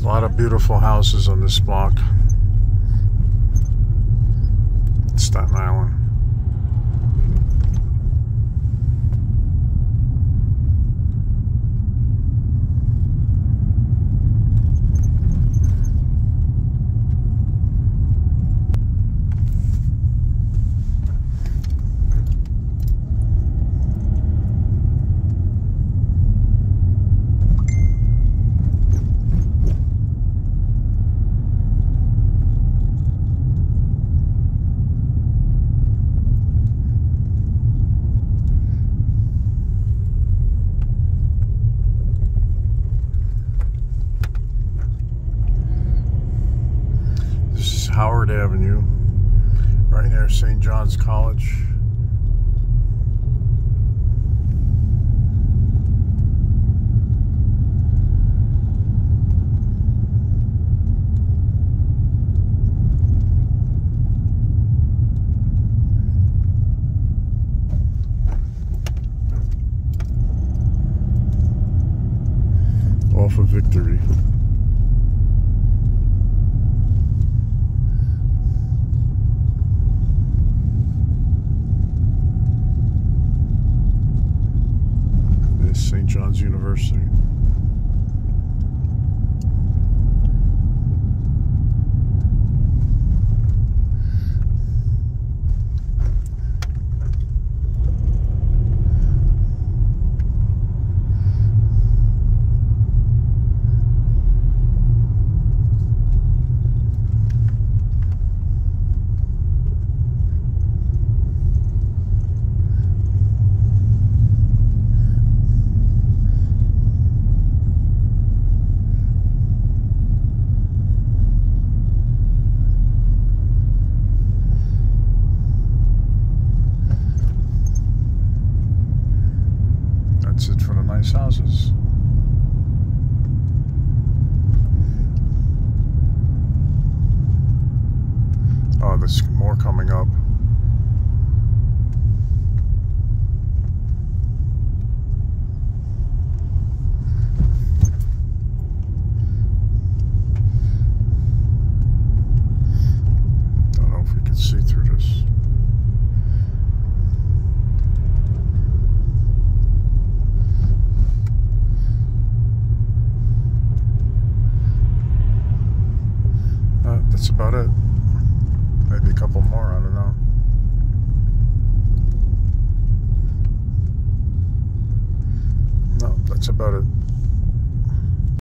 lot of beautiful houses on this block. Staten Island. Howard Avenue, right near St. John's College. Off of Victory. St. John's University. That's it for the nice houses. Oh, there's more coming up. Don't know if we can see through this. That's about it. Maybe a couple more, I don't know. No, that's about it.